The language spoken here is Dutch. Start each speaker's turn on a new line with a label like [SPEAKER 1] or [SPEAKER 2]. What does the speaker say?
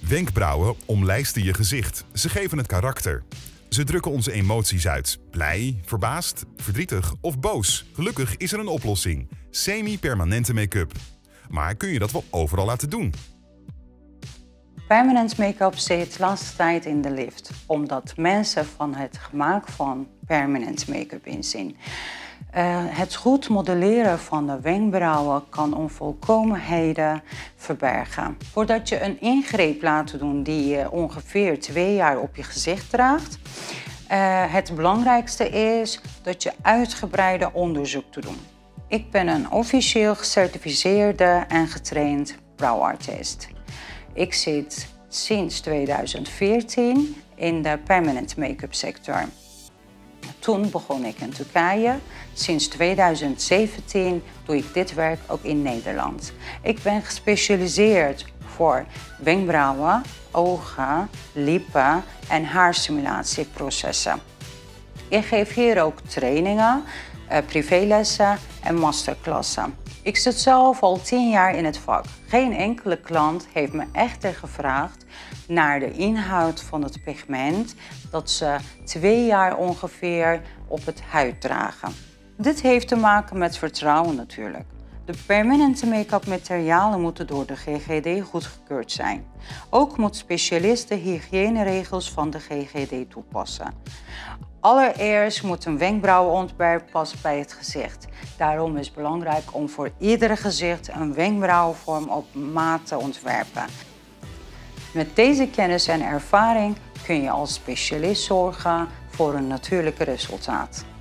[SPEAKER 1] Wenkbrauwen omlijsten je gezicht. Ze geven het karakter. Ze drukken onze emoties uit. Blij, verbaasd, verdrietig of boos. Gelukkig is er een oplossing. Semi-permanente make-up. Maar kun je dat wel overal laten doen?
[SPEAKER 2] Permanent make-up zit de laatste tijd in de lift, omdat mensen van het gemaak van permanent make-up inzien. Het goed modelleren van de wenkbrauwen kan onvolkomenheden verbergen. Voordat je een ingreep laat doen die je ongeveer 2 jaar op je gezicht draagt, het belangrijkste is dat je uitgebreide onderzoek te doen. Ik ben een officieel gecertificeerde en getraind brauwartiest. Ik zit sinds 2014 in de permanent make-up sector. Toen begon ik in Turkije. Sinds 2017 doe ik dit werk ook in Nederland. Ik ben gespecialiseerd voor wenkbrauwen, ogen, lippen en haarstimulatieprocessen. Ik geef hier ook trainingen, privélessen en masterklassen. Ik zit zelf al 10 jaar in het vak. Geen enkele klant heeft me echter gevraagd naar de inhoud van het pigment dat ze 2 jaar ongeveer op het huid dragen. Dit heeft te maken met vertrouwen natuurlijk. De permanente make-up materialen moeten door de GGD goedgekeurd zijn. Ook moet specialist de hygiëneregels van de GGD toepassen. Allereerst moet een wenkbrauwenontwerp passen bij het gezicht. Daarom is het belangrijk om voor ieder gezicht een wenkbrauwenvorm op maat te ontwerpen. Met deze kennis en ervaring kun je als specialist zorgen voor een natuurlijk resultaat.